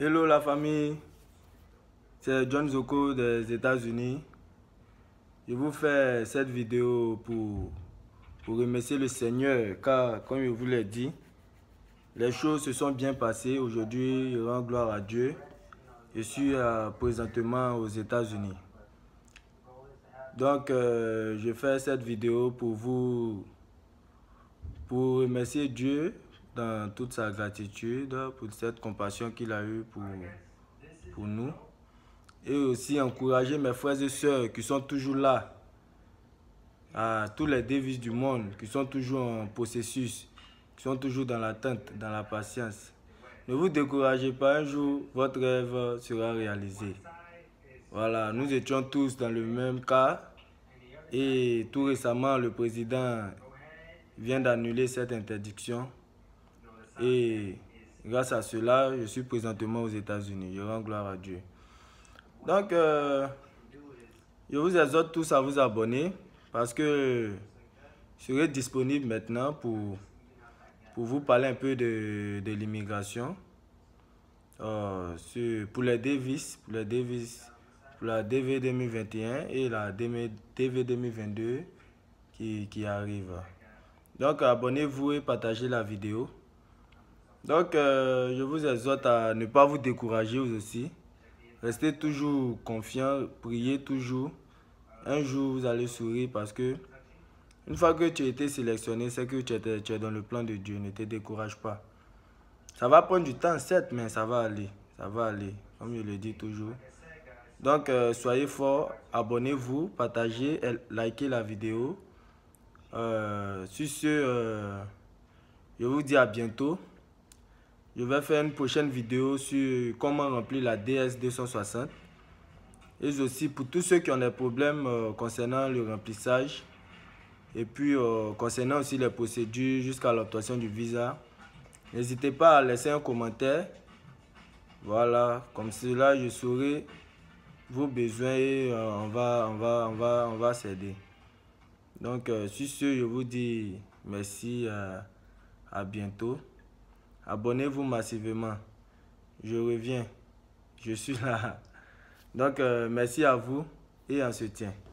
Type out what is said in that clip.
Hello la famille, c'est John Zoko des États-Unis. Je vous fais cette vidéo pour remercier le Seigneur car, comme je vous l'ai dit, les choses se sont bien passées. Aujourd'hui, je rends gloire à Dieu. Je suis présentement aux États-Unis. Donc, je fais cette vidéo pour remercier Dieu dans toute sa gratitude pour cette compassion qu'il a eue pour nous. Et aussi encourager mes frères et sœurs qui sont toujours là, à tous les dévices du monde, qui sont toujours en processus, qui sont toujours dans l'attente, dans la patience. Ne vous découragez pas, un jour, votre rêve sera réalisé. Voilà, nous étions tous dans le même cas et tout récemment, le président vient d'annuler cette interdiction et grâce à cela, je suis présentement aux États-Unis. Je rends gloire à Dieu. Donc, je vous exhorte tous à vous abonner parce que je serai disponible maintenant pour vous parler un peu de l'immigration. Pour les Davis, pour la DV 2021 et la DV 2022 qui arrive. Donc, abonnez-vous et partagez la vidéo. Donc, je vous exhorte à ne pas vous décourager vous aussi. Restez toujours confiants, priez toujours. Un jour, vous allez sourire parce que une fois que tu as été sélectionné, c'est que tu es dans le plan de Dieu. Ne te décourage pas. Ça va prendre du temps, certes, mais ça va aller. Ça va aller, comme je le dis toujours. Donc, soyez forts, abonnez-vous, partagez, likez la vidéo. Sur ce, je vous dis à bientôt. Je vais faire une prochaine vidéo sur comment remplir la DS260. Et aussi pour tous ceux qui ont des problèmes concernant le remplissage. Et puis concernant aussi les procédures jusqu'à l'obtention du visa. N'hésitez pas à laisser un commentaire. Voilà, comme cela je saurai vos besoins et on va s'aider. Donc sur ce, je vous dis merci, à bientôt. Abonnez-vous massivement. Je reviens. Je suis là. Donc merci à vous et on se tient.